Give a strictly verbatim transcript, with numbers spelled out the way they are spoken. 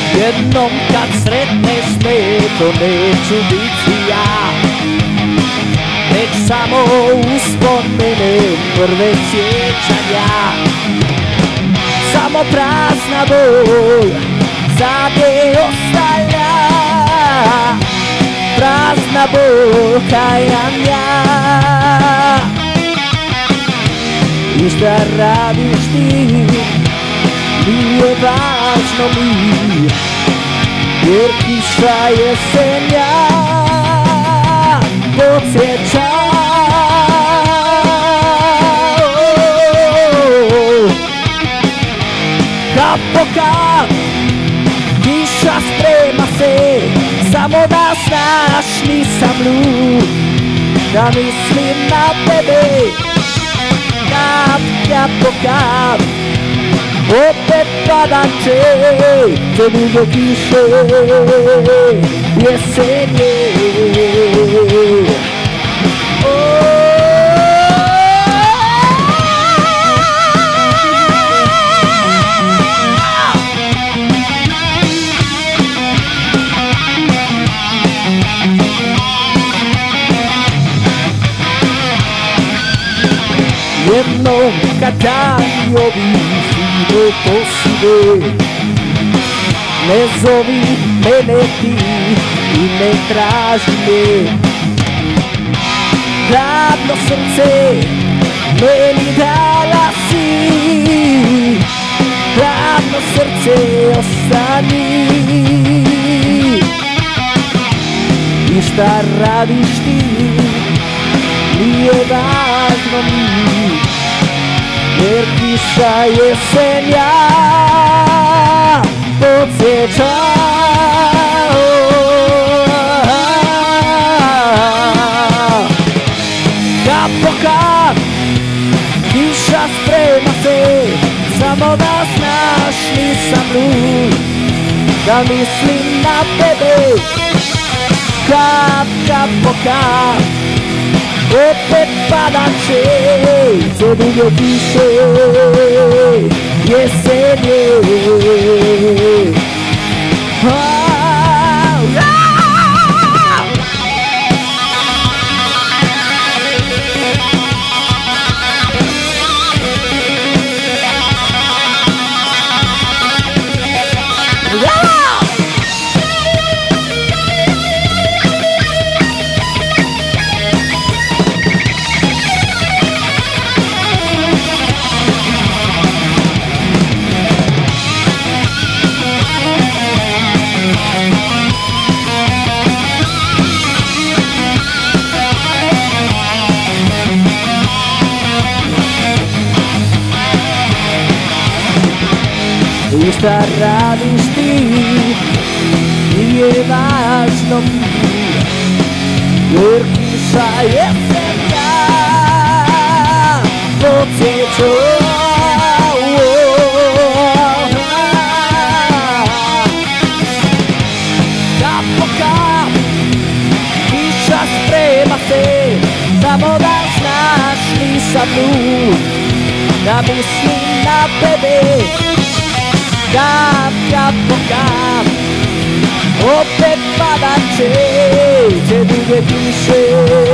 Jednom kad sretneš me, to neću biti ja, već samo uspomene prve sjećanja. Samo prazna bol zade ostavlja, prazna bol kajanja. I šta radiš ti, nije važno mi, jer kiša jesenja podsjeća. Kap po kap, kiša sprema se, samo da znaš nisam lud, da mislim na tebe. Kap, kap po kap, opet padat će te duge kiše jesenje. Jednom kad dani ovih ide poside, ne zovi mene ti i ne traži me. Hladno srce meni dala si, hladno srce ostani. I šta radiš ti, nije važno mi, jer kiša jesenja podsjeća. Kap po kap, kiša sprema se, samo da znaš nisam lud, da mislim na tebe. Kap, kap po kap, opet padat će te duge kiše jesenje. I šta radiš ti, nije važno mi, jer kiša jesenja podsjeća. Kap po kap, kiša sprema se, samo da znaš nisam lud, da mislim na tebe. Kap, kap po kap, opet padat će te duge kiše